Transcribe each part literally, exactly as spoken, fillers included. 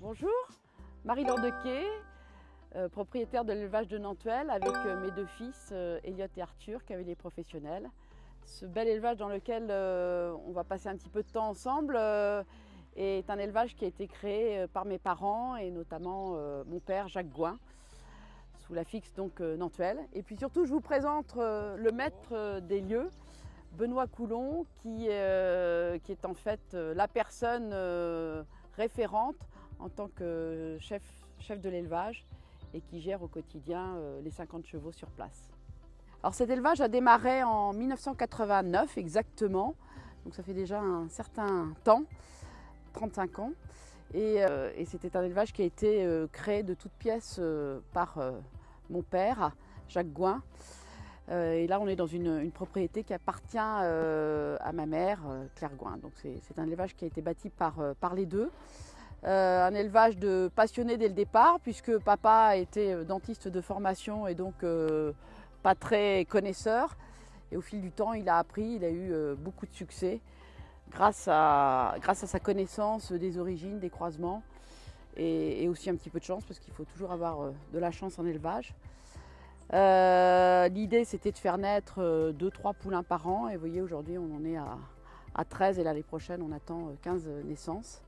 Bonjour, Marie-Laure Dequet, euh, propriétaire de l'élevage de Nantuelle avec euh, mes deux fils, euh, Elliot et Arthur, cavaliers professionnels. Ce bel élevage dans lequel euh, on va passer un petit peu de temps ensemble euh, est un élevage qui a été créé par mes parents et notamment euh, mon père Jacques Gouin, sous la fixe donc euh, Nantuelle. Et puis surtout, je vous présente euh, le maître euh, des lieux, Benoît Coulon, qui, euh, qui est en fait euh, la personne euh, référente en tant que chef, chef de l'élevage et qui gère au quotidien euh, les cinquante chevaux sur place. Alors cet élevage a démarré en mille neuf cent quatre-vingt-neuf exactement, donc ça fait déjà un certain temps, trente-cinq ans. Et, euh, et c'était un élevage qui a été euh, créé de toutes pièces euh, par euh, mon père, Jacques Gouin. Euh, et là on est dans une, une propriété qui appartient euh, à ma mère, euh, Claire Gouin. Donc c'est un élevage qui a été bâti par, euh, par les deux. Euh, un élevage de passionnés dès le départ, puisque papa était dentiste de formation et donc euh, pas très connaisseur. Et au fil du temps, il a appris, il a eu euh, beaucoup de succès grâce à, grâce à sa connaissance des origines, des croisements et, et aussi un petit peu de chance, parce qu'il faut toujours avoir euh, de la chance en élevage. Euh, L'idée, c'était de faire naître deux trois poulains par an. Et vous voyez, aujourd'hui, on en est à, à treize et l'année prochaine, on attend quinze naissances.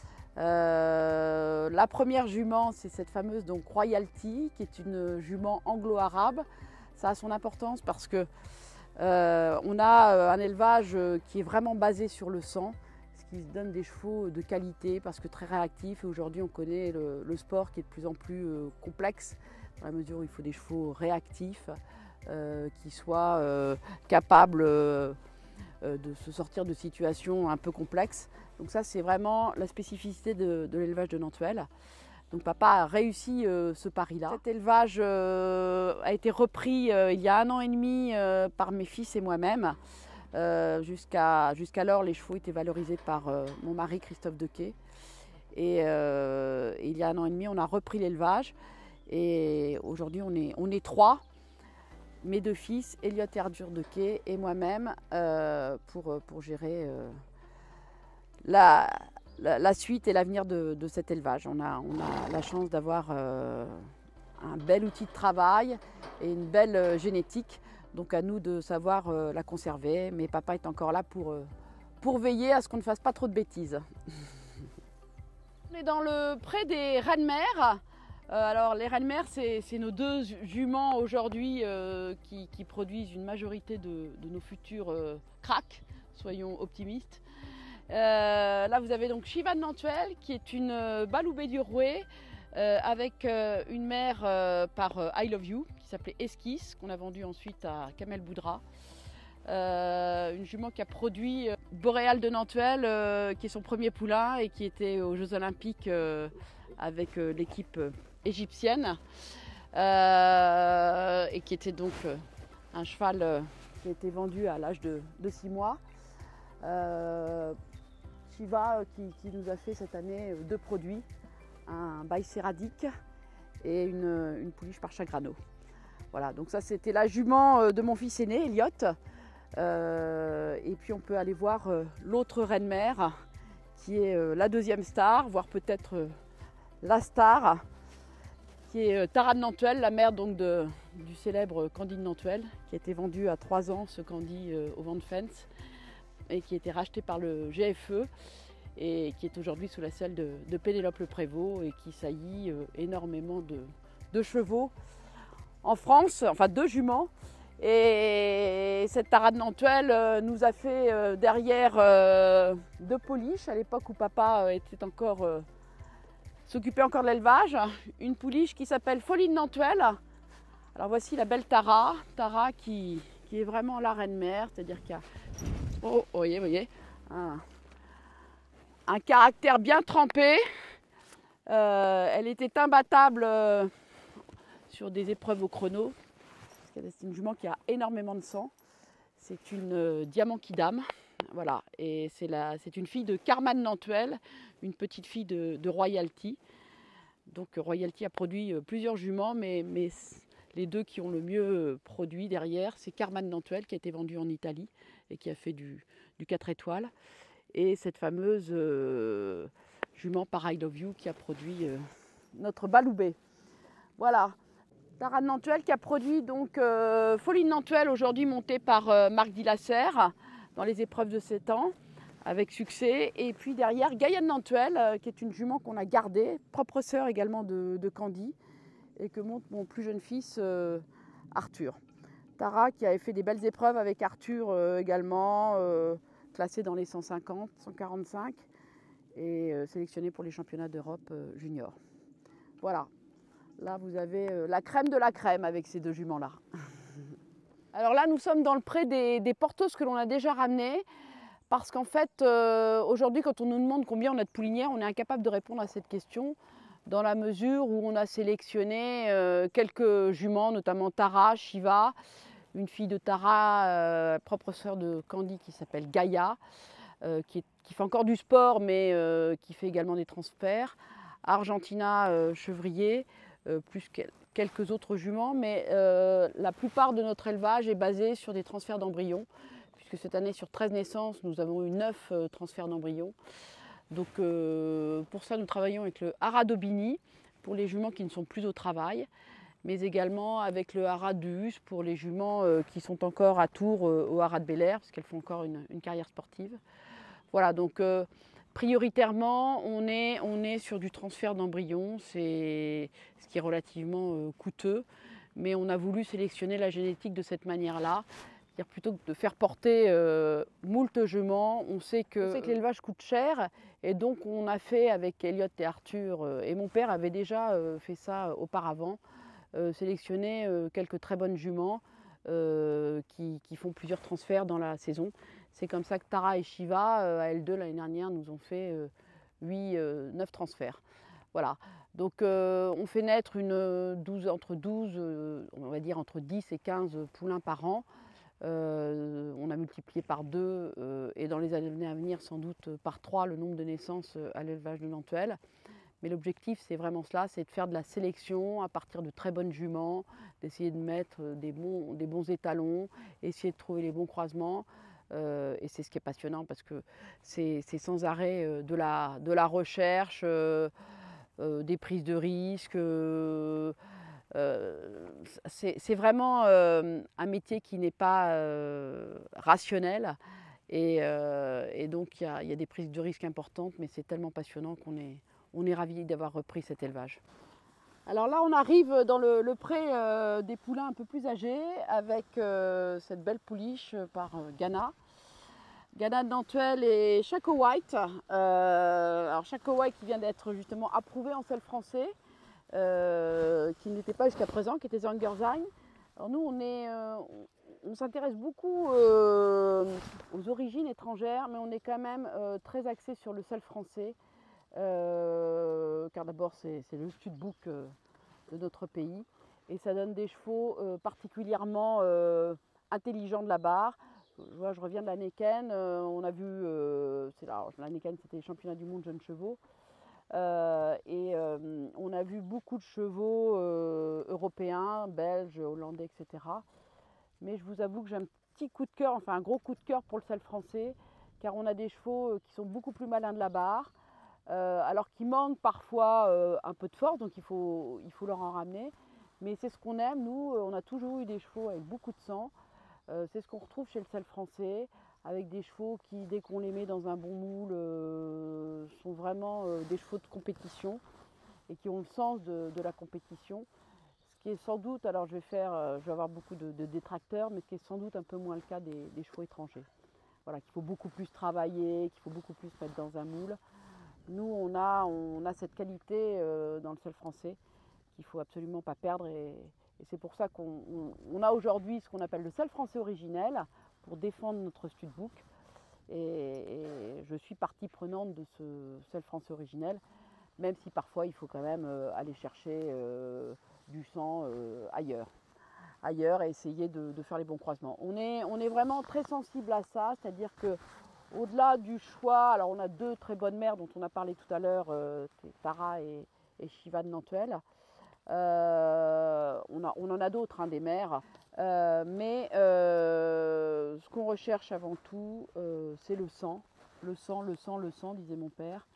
Euh, la première jument, c'est cette fameuse donc Royalty, qui est une jument anglo-arabe. Ça a son importance parce que euh, on a un élevage qui est vraiment basé sur le sang, ce qui donne des chevaux de qualité parce que très réactifs. Et aujourd'hui, on connaît le, le sport qui est de plus en plus euh, complexe, dans la mesure où il faut des chevaux réactifs, euh, qui soient euh, capables euh, de se sortir de situations un peu complexes. Donc ça, c'est vraiment la spécificité de, de l'élevage de Nantuelle. Donc papa a réussi euh, ce pari-là. Cet élevage euh, a été repris euh, il y a un an et demi euh, par mes fils et moi-même. Euh, Jusqu'à jusqu'alors, les chevaux étaient valorisés par euh, mon mari Christophe Dequet. Et, euh, et il y a un an et demi, on a repris l'élevage. Et aujourd'hui, on est, on est trois. Mes deux fils, Elliot et Arthur Dequet, et moi-même, euh, pour, pour gérer euh, la, la, la suite et l'avenir de, de cet élevage. On a, on a la chance d'avoir euh, un bel outil de travail et une belle euh, génétique, donc à nous de savoir euh, la conserver. Mais papa est encore là pour, euh, pour veiller à ce qu'on ne fasse pas trop de bêtises. On est dans le pré des Rennes-Mères. Euh, alors les Rennes-Mères, c'est nos deux juments aujourd'hui euh, qui, qui produisent une majorité de, de nos futurs euh, cracks, soyons optimistes. Euh, là vous avez donc Shiva de Nantuelle qui est une euh, Baloubet du Rouet euh, avec euh, une mère euh, par euh, I Love You qui s'appelait Esquisse, qu'on a vendue ensuite à Kamel Boudra. Euh, une jument qui a produit euh, Boréal de Nantuelle euh, qui est son premier poulain et qui était aux Jeux Olympiques euh, avec euh, l'équipe euh, égyptienne euh, et qui était donc euh, un cheval euh, qui a été vendu à l'âge de, de six mois. Euh, Shiva euh, qui, qui nous a fait cette année euh, deux produits, un Baïséradique et une, une pouliche par Chagrano. Voilà, donc ça c'était la jument de mon fils aîné, Elliot. Euh, et puis on peut aller voir euh, l'autre reine-mère qui est euh, la deuxième star, voire peut-être euh, la star, qui est euh, Tara de Nantuelle, la mère donc de, du célèbre Candy de Nantuelle, qui a été vendu à trois ans, ce Candy euh, au vent de fence, et qui a été racheté par le G F E et qui est aujourd'hui sous la selle de, de Pénélope Le Prévost et qui saillit euh, énormément de, de chevaux en France, enfin deux juments. Et cette Tara de Nantuelle euh, nous a fait euh, derrière euh, deux pouliches à l'époque où papa euh, était encore euh, s'occupait encore de l'élevage. Une pouliche qui s'appelle Folie de Nantuelle. Alors voici la belle Tara, Tara qui, qui est vraiment la reine-mère, c'est-à-dire qu'il y a, oh, voyez, voyez, un, un caractère bien trempé. Euh, elle était imbattable euh, sur des épreuves au chrono. C'est une jument qui a énormément de sang. C'est une euh, diamant qui dame. Voilà. Et c'est une fille de Carman Nantuelle, une petite fille de, de Royalty. Donc Royalty a produit euh, plusieurs juments, mais, mais les deux qui ont le mieux produit derrière, c'est Carman Nantuelle qui a été vendue en Italie et qui a fait du, du quatre étoiles. Et cette fameuse euh, jument par I Love You qui a produit euh, notre Baloubet. Voilà, Tara de Nantuelle qui a produit donc euh, Folie de Nantuelle, aujourd'hui montée par euh, Marc Dillasser dans les épreuves de sept ans, avec succès. Et puis derrière, Gaïa de Nantuelle, euh, qui est une jument qu'on a gardée, propre sœur également de, de Candy, et que monte mon plus jeune fils euh, Arthur. Tara qui avait fait des belles épreuves avec Arthur euh, également, euh, classé dans les cent cinquante, cent quarante-cinq et euh, sélectionné pour les championnats d'Europe euh, junior. Voilà, là vous avez euh, la crème de la crème avec ces deux juments-là. Alors là nous sommes dans le pré des, des porteuses que l'on a déjà ramenées, parce qu'en fait euh, aujourd'hui quand on nous demande combien on a de poulinières, on est incapable de répondre à cette question, dans la mesure où on a sélectionné euh, quelques juments, notamment Tara, Shiva, une fille de Tara, euh, propre sœur de Candy qui s'appelle Gaïa, euh, qui, est, qui fait encore du sport mais euh, qui fait également des transferts, Argentina euh, Chevrier, euh, plus quel, quelques autres juments, mais euh, la plupart de notre élevage est basé sur des transferts d'embryons, puisque cette année sur treize naissances, nous avons eu neuf euh, transferts d'embryons. Donc euh, pour ça, nous travaillons avec le haras d'Aubigny pour les juments qui ne sont plus au travail, mais également avec le haras de Hus pour les juments euh, qui sont encore à Tours euh, au haras de Bel-Air, parce qu'elles font encore une, une carrière sportive. Voilà, donc euh, prioritairement, on est, on est sur du transfert d'embryons, c'est ce qui est relativement euh, coûteux, mais on a voulu sélectionner la génétique de cette manière-là. C'est-à-dire plutôt que de faire porter euh, moult juments, on sait que, on sait que l'élevage coûte cher, et donc on a fait avec Elliot et Arthur, euh, et mon père avait déjà euh, fait ça auparavant, euh, sélectionner euh, quelques très bonnes juments euh, qui, qui font plusieurs transferts dans la saison. C'est comme ça que Tara et Shiva, euh, à L deux l'année dernière, nous ont fait euh, huit, neuf transferts. Voilà. Donc euh, on fait naître une douze, entre douze, euh, on va dire entre dix et quinze poulains par an. Euh, on a multiplié par deux euh, et dans les années à venir sans doute par trois le nombre de naissances à l'élevage de Nantuelle. Mais l'objectif c'est vraiment cela, c'est de faire de la sélection à partir de très bonnes juments, d'essayer de mettre des bons, des bons étalons, essayer de trouver les bons croisements. Euh, et c'est ce qui est passionnant parce que c'est sans arrêt euh, de, la, de la recherche, euh, euh, des prises de risques. Euh, Euh, c'est vraiment euh, un métier qui n'est pas euh, rationnel et, euh, et donc il y, y a des prises de risques importantes, mais c'est tellement passionnant qu'on est, on est ravis d'avoir repris cet élevage. Alors là on arrive dans le, le pré euh, des poulains un peu plus âgés avec euh, cette belle pouliche par euh, Ghana. Ghana de Nantuelle et Chaco White. Euh, alors Chaco White qui vient d'être justement approuvé en sel français. Euh, qui n'était pas jusqu'à présent, qui était Zangerzein. Alors nous, on, est, euh, on, on s'intéresse beaucoup euh, aux origines étrangères, mais on est quand même euh, très axé sur le sel français, euh, car d'abord c'est le studbook euh, de notre pays, et ça donne des chevaux euh, particulièrement euh, intelligents de la barre. Je, vois, je reviens de la Neken, euh, on a vu, euh, la Neken c'était les championnats du monde jeunes chevaux, Euh, et euh, on a vu beaucoup de chevaux euh, européens, belges, hollandais, et cetera. Mais je vous avoue que j'ai un petit coup de cœur, enfin un gros coup de cœur pour le sel français, car on a des chevaux qui sont beaucoup plus malins de la barre, euh, alors qu'ils manquent parfois euh, un peu de force, donc il faut, il faut leur en ramener. Mais c'est ce qu'on aime, nous, on a toujours eu des chevaux avec beaucoup de sang. Euh, c'est ce qu'on retrouve chez le sel français, avec des chevaux qui, dès qu'on les met dans un bon moule, euh, sont vraiment euh, des chevaux de compétition et qui ont le sens de, de la compétition. Ce qui est sans doute, alors je vais faire, euh, je vais avoir beaucoup de, de détracteurs, mais ce qui est sans doute un peu moins le cas des, des chevaux étrangers. Voilà, qu'il faut beaucoup plus travailler, qu'il faut beaucoup plus mettre dans un moule. Nous, on a, on a cette qualité euh, dans le sel français qu'il ne faut absolument pas perdre. Et, et c'est pour ça qu'on on, on a aujourd'hui ce qu'on appelle le sel français originel pour défendre notre studbook. Et, et je suis partie prenante de ce sel français originel, même si parfois il faut quand même euh, aller chercher euh, du sang euh, ailleurs. ailleurs et essayer de, de faire les bons croisements. On est, on est vraiment très sensible à ça, c'est-à-dire que au-delà du choix, alors on a deux très bonnes mères dont on a parlé tout à l'heure, euh, Tara et, et Shiva de Nantuelle. Euh, on, a, on en a d'autres, hein, des mères, euh, mais euh, ce qu'on recherche avant tout, euh, c'est le sang. Le sang, le sang, le sang, disait mon père.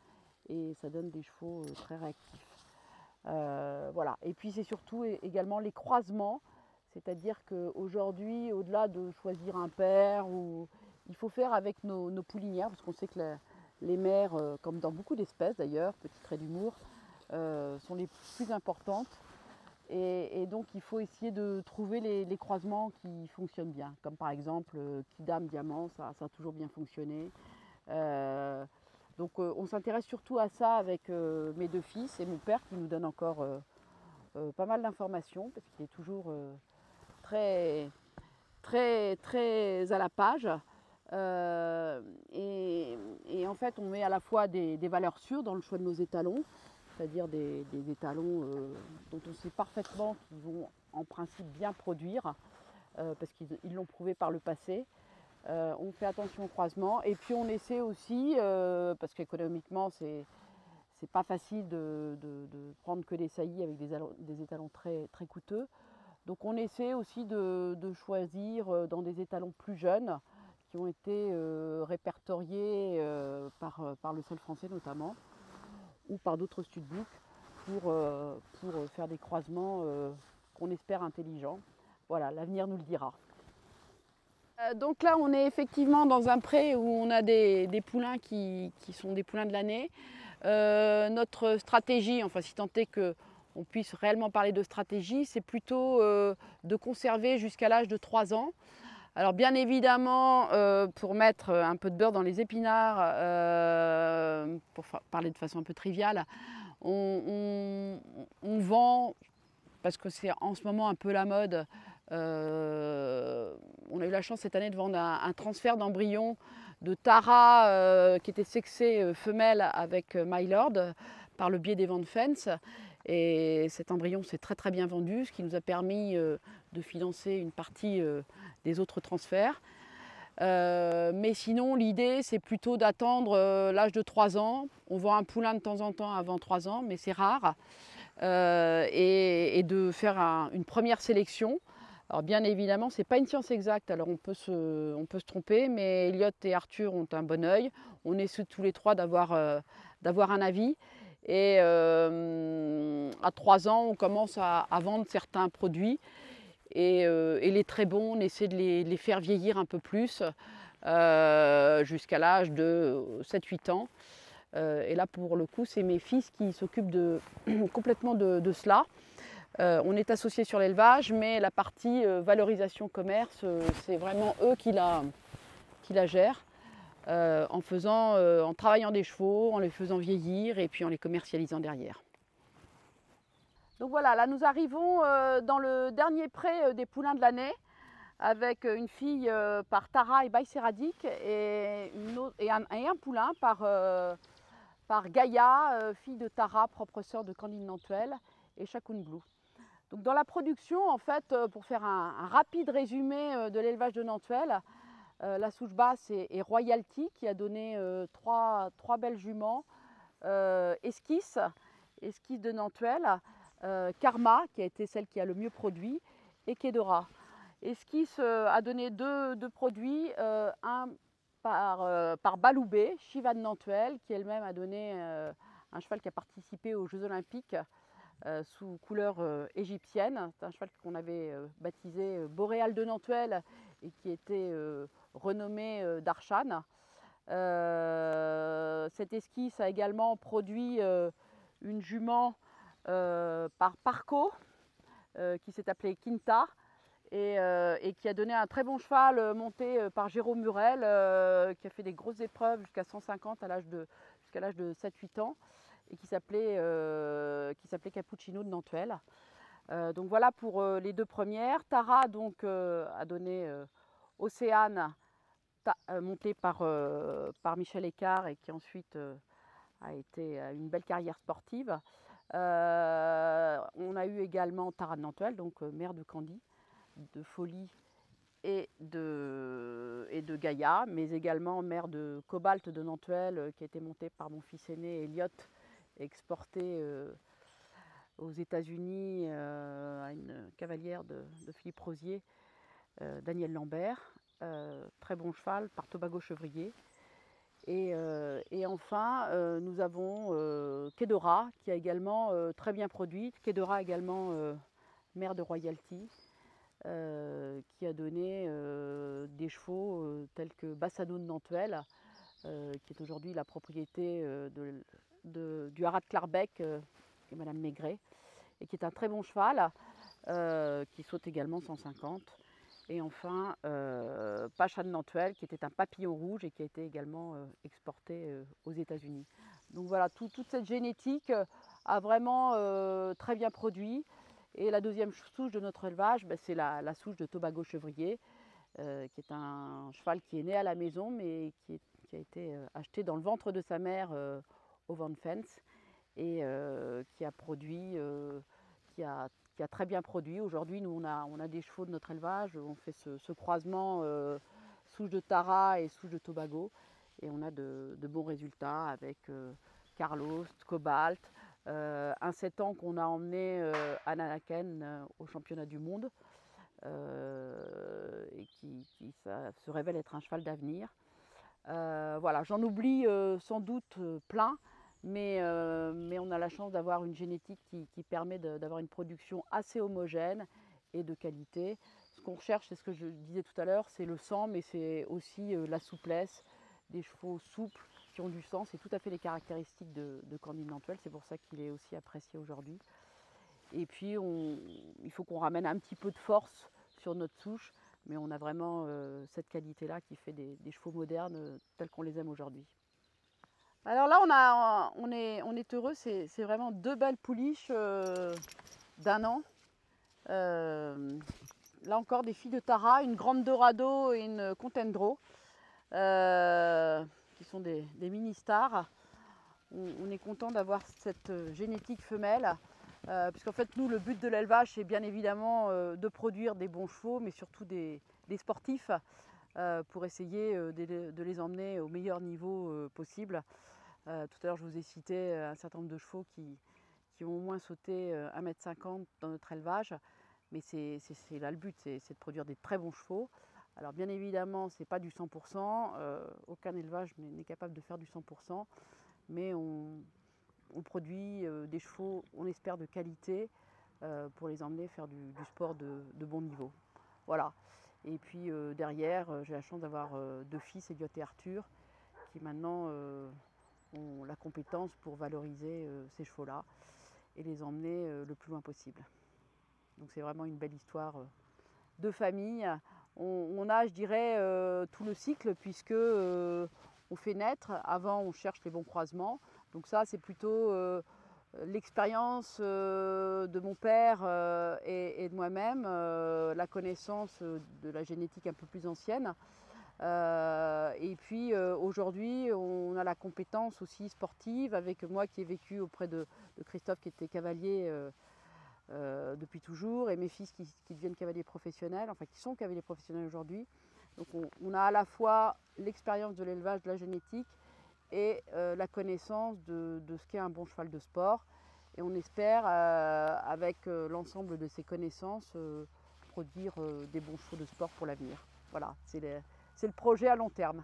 et ça donne des chevaux euh, très réactifs. Euh, voilà. Et puis c'est surtout également les croisements, c'est-à-dire qu'aujourd'hui, au-delà de choisir un père, ou, il faut faire avec nos, nos poulinières, parce qu'on sait que la, les mères, euh, comme dans beaucoup d'espèces d'ailleurs, petit trait d'humour, euh, sont les plus importantes. Et, et donc il faut essayer de trouver les, les croisements qui fonctionnent bien, comme par exemple euh, Kidam Diamant, ça, ça a toujours bien fonctionné. Euh, donc euh, on s'intéresse surtout à ça avec euh, mes deux fils et mon père qui nous donne encore euh, euh, pas mal d'informations parce qu'il est toujours euh, très, très, très à la page. Euh, et, et en fait on met à la fois des, des valeurs sûres dans le choix de nos étalons, c'est-à-dire des, des étalons euh, dont on sait parfaitement qu'ils vont en principe bien produire, euh, parce qu'ils l'ont prouvé par le passé. Euh, on fait attention au croisement et puis on essaie aussi, euh, parce qu'économiquement c'est c'est pas facile de, de, de prendre que des saillies avec des, des étalons très, très coûteux. Donc on essaie aussi de, de choisir dans des étalons plus jeunes qui ont été euh, répertoriés euh, par, par le sol français notamment, ou par d'autres studbooks pour, euh, pour faire des croisements euh, qu'on espère intelligents. Voilà, l'avenir nous le dira. Euh, donc là, on est effectivement dans un pré où on a des, des poulains qui, qui sont des poulains de l'année. Euh, notre stratégie, enfin si tant est qu'on puisse réellement parler de stratégie, c'est plutôt euh, de conserver jusqu'à l'âge de trois ans. Alors bien évidemment, euh, pour mettre un peu de beurre dans les épinards, euh, pour parler de façon un peu triviale, on, on, on vend, parce que c'est en ce moment un peu la mode, euh, on a eu la chance cette année de vendre un, un transfert d'embryon de Tara euh, qui était sexée euh, femelle avec euh, Mylord par le biais des ventes Fence. Et cet embryon s'est très très bien vendu, ce qui nous a permis euh, de financer une partie euh, des autres transferts. Euh, mais sinon, l'idée, c'est plutôt d'attendre euh, l'âge de trois ans. On vend un poulain de temps en temps avant trois ans, mais c'est rare. Euh, et, et de faire un, une première sélection. Alors bien évidemment, ce n'est pas une science exacte, alors on peut, se, on peut se tromper, mais Elliot et Arthur ont un bon œil. On essaie tous les trois d'avoir euh, d'avoir un avis. Et euh, à trois ans, on commence à, à vendre certains produits. Et, euh, et les très bons, on essaie de les, de les faire vieillir un peu plus euh, jusqu'à l'âge de sept huit ans. Euh, et là, pour le coup, c'est mes fils qui s'occupent de, complètement de, de cela. Euh, on est associés sur l'élevage, mais la partie euh, valorisation commerce, euh, c'est vraiment eux qui la, qui la gèrent, euh, en, faisant, euh, en travaillant des chevaux, en les faisant vieillir et puis en les commercialisant derrière. Donc voilà, là nous arrivons euh, dans le dernier pré euh, des poulains de l'année, avec une fille euh, par Tara et Baïseradik et, et, un, et un poulain par, euh, par Gaïa, euh, fille de Tara, propre sœur de Candide Nantuel, et Chakoun Blue. Donc dans la production, en fait, euh, pour faire un, un rapide résumé euh, de l'élevage de Nantuel, euh, la souche basse est, est Royalty qui a donné euh, trois, trois belles juments, euh, Esquisse, Esquisse de Nantuel, euh, Karma qui a été celle qui a le mieux produit, et Kedora. Esquisse euh, a donné deux, deux produits, euh, un par, euh, par Baloubé, Shiva de Nantuel, qui elle-même a donné euh, un cheval qui a participé aux Jeux Olympiques euh, sous couleur euh, égyptienne. C'est un cheval qu'on avait euh, baptisé euh, Boréal de Nantuel et qui était euh, renommé euh, Darshan. Euh, cette esquisse a également produit euh, une jument euh, par Parco euh, qui s'est appelée Quinta. Et, euh, et qui a donné un très bon cheval euh, monté euh, par Jérôme Murel, euh, qui a fait des grosses épreuves jusqu'à cent cinquante à l'âge de, jusqu'à l'âge de sept huit ans, et qui s'appelait euh, qui s'appelait Cappuccino de Nantuel. Euh, donc voilà pour euh, les deux premières. Tara donc, euh, a donné euh, Océane, euh, monté par, euh, par Michel Écart, et qui ensuite euh, a été a une belle carrière sportive. Euh, on a eu également Tara de Nantuel, donc euh, mère de Candy, de Folie et de, et de Gaïa, mais également mère de Cobalt de Nantuel, euh, qui a été montée par mon fils aîné Elliot, et exportée euh, aux États-Unis euh, à une cavalière de, de Philippe Rosier, euh, Daniel Lambert. Euh, très bon cheval par Tobago Chevrier. Et, euh, et enfin, euh, nous avons euh, Kedora qui a également euh, très bien produit. Kedora également euh, mère de Royalty, euh, qui a donné euh, des chevaux euh, tels que Bassano de Nantuel, euh, qui est aujourd'hui la propriété euh, de, de, du haras de Clarbec, euh, qui est Madame Maigret, et qui est un très bon cheval, euh, qui saute également cent cinquante. Et enfin, euh, Pacha de Nantuel, qui était un papillon rouge et qui a été également euh, exporté euh, aux États-Unis. Donc voilà, tout, toute cette génétique euh, a vraiment euh, très bien produit. Et la deuxième souche de notre élevage, ben, c'est la, la souche de Tobago Chevrier, euh, qui est un cheval qui est né à la maison, mais qui, est, qui a été euh, acheté dans le ventre de sa mère euh, au Van Fence, et euh, qui a produit, euh, qui a qui a très bien produit. Aujourd'hui, nous, on a, on a des chevaux de notre élevage. On fait ce, ce croisement euh, souche de Tara et souche de Tobago. Et on a de, de bons résultats avec euh, Carlos, Cobalt, euh, un sept ans qu'on a emmené euh, à Nanaken euh, au championnat du monde. Euh, et qui, qui ça, se révèle être un cheval d'avenir. Euh, voilà, j'en oublie euh, sans doute euh, plein. Mais, euh, mais on a la chance d'avoir une génétique qui, qui permet d'avoir une production assez homogène et de qualité. Ce qu'on recherche, c'est ce que je disais tout à l'heure, c'est le sang, mais c'est aussi euh, la souplesse, des chevaux souples qui ont du sang. C'est tout à fait les caractéristiques de, de Candide Nantuel, c'est pour ça qu'il est aussi apprécié aujourd'hui. Et puis, on, il faut qu'on ramène un petit peu de force sur notre souche, mais on a vraiment euh, cette qualité-là qui fait des, des chevaux modernes euh, tels qu'on les aime aujourd'hui. Alors là, on, a, on, est, on est heureux, c'est vraiment deux belles pouliches euh, d'un an. Euh, là encore, des filles de Tara, une grande Dorado et une Contendro, euh, qui sont des, des mini-stars. On, on est content d'avoir cette génétique femelle, euh, puisqu'en fait, nous, le but de l'élevage, c'est bien évidemment euh, de produire des bons chevaux, mais surtout des, des sportifs, euh, pour essayer euh, de, de les emmener au meilleur niveau euh, possible. Euh, tout à l'heure, je vous ai cité un certain nombre de chevaux qui, qui ont au moins sauté un mètre cinquante dans notre élevage. Mais c'est là le but, c'est de produire des très bons chevaux. Alors bien évidemment, ce n'est pas du cent pour cent. Euh, aucun élevage n'est capable de faire du cent pour cent. Mais on, on produit euh, des chevaux, on espère, de qualité euh, pour les emmener faire du, du sport de, de bon niveau. Voilà. Et puis euh, derrière, euh, j'ai la chance d'avoir euh, deux fils, Elliot et Arthur, qui maintenant euh, ont la compétence pour valoriser euh, ces chevaux-là et les emmener euh, le plus loin possible. Donc c'est vraiment une belle histoire euh, de famille. On, on a, je dirais, euh, tout le cycle, puisque euh, on fait naître. Avant, on cherche les bons croisements. Donc ça, c'est plutôt euh, l'expérience euh, de mon père euh, et, et de moi-même, euh, la connaissance de la génétique un peu plus ancienne. Euh, et puis euh, aujourd'hui, on a la compétence aussi sportive, avec moi qui ai vécu auprès de, de Christophe, qui était cavalier euh, euh, depuis toujours, et mes fils qui, qui deviennent cavaliers professionnels, enfin qui sont cavaliers professionnels aujourd'hui. Donc on, on a à la fois l'expérience de l'élevage, de la génétique, et euh, la connaissance de, de ce qu'est un bon cheval de sport. Et on espère, euh, avec euh, l'ensemble de ces connaissances, euh, produire euh, des bons chevaux de sport pour l'avenir. Voilà, c'est les C'est le projet à long terme.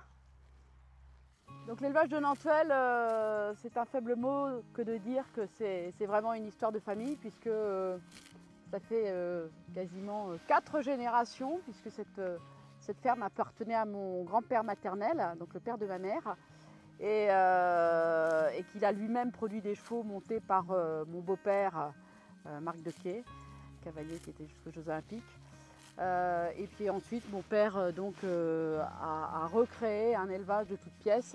Donc l'élevage de Nantuel, euh, c'est un faible mot que de dire que c'est vraiment une histoire de famille, puisque euh, ça fait euh, quasiment quatre générations, puisque cette, euh, cette ferme appartenait à mon grand-père maternel, donc le père de ma mère, et, euh, et qu'il a lui-même produit des chevaux montés par euh, mon beau-père, euh, Marc Dequier, cavalier qui était jusqu'aux Jeux Olympiques. Euh, et puis ensuite, mon père euh, donc, euh, a, a recréé un élevage de toutes pièces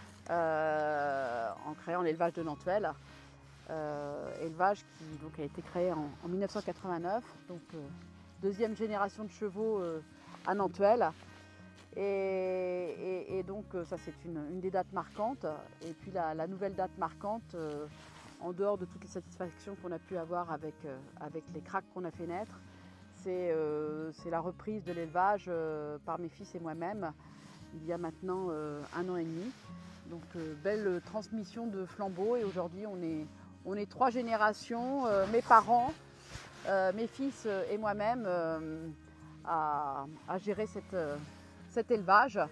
euh, en créant l'élevage de Nantuel. Euh, élevage qui donc, a été créé en, en mille neuf cent quatre-vingt-neuf, donc euh, deuxième génération de chevaux euh, à Nantuel. Et, et, et donc ça, c'est une, une des dates marquantes. Et puis la, la nouvelle date marquante, euh, en dehors de toutes les satisfactions qu'on a pu avoir avec, euh, avec les cracks qu'on a fait naître, c'est euh, la reprise de l'élevage euh, par mes fils et moi-même il y a maintenant euh, un an et demi. Donc euh, belle transmission de flambeau, et aujourd'hui on est, on est trois générations, euh, mes parents, euh, mes fils et moi-même, euh, à, à gérer cette, euh, cet élevage.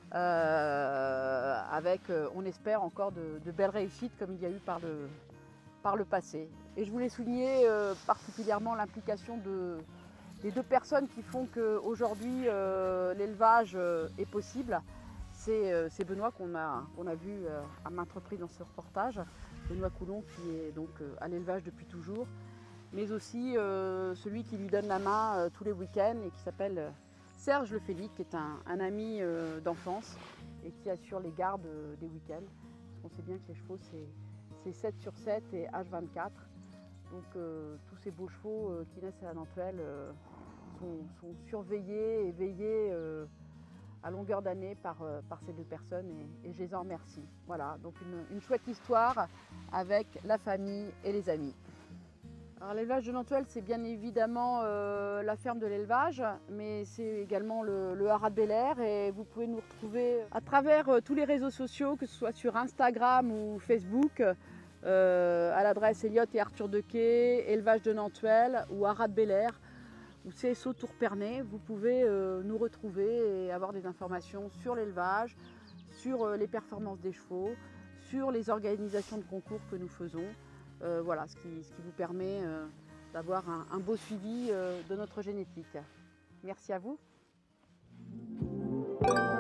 euh, avec, euh, on espère, encore de, de belles réussites comme il y a eu par le, par le passé. Et je voulais souligner euh, particulièrement l'implication de, des deux personnes qui font qu'aujourd'hui euh, l'élevage euh, est possible. C'est euh, Benoît qu'on a, qu'on a vu euh, à maintes reprises dans ce reportage, Benoît Coulon qui est donc euh, à l'élevage depuis toujours, mais aussi euh, celui qui lui donne la main euh, tous les week-ends et qui s'appelle euh, Serge Le Félic, qui est un, un ami euh, d'enfance et qui assure les gardes euh, des week-ends. Parce qu'on sait bien que les chevaux c'est sept sur sept et H vingt-quatre. Donc euh, tous ces beaux chevaux euh, qui naissent à la Nantuelle euh, sont, sont surveillés et veillés euh, à longueur d'année par, euh, par ces deux personnes et, et je les en remercie. Voilà, donc une, une chouette histoire avec la famille et les amis. Alors l'élevage de Nantuelle, c'est bien évidemment euh, la ferme de l'élevage, mais c'est également le, le haras de Bel-Air et vous pouvez nous retrouver à travers euh, tous les réseaux sociaux, que ce soit sur Instagram ou Facebook, euh, à l'adresse Elliott et Arthur Dequet, élevage de Nantuelle ou haras de Bel-Air ou C S O Tourpernay. Vous pouvez euh, nous retrouver et avoir des informations sur l'élevage, sur euh, les performances des chevaux, sur les organisations de concours que nous faisons. Euh, voilà, ce qui, ce qui vous permet euh, d'avoir un, un beau suivi euh, de notre génétique. Merci à vous.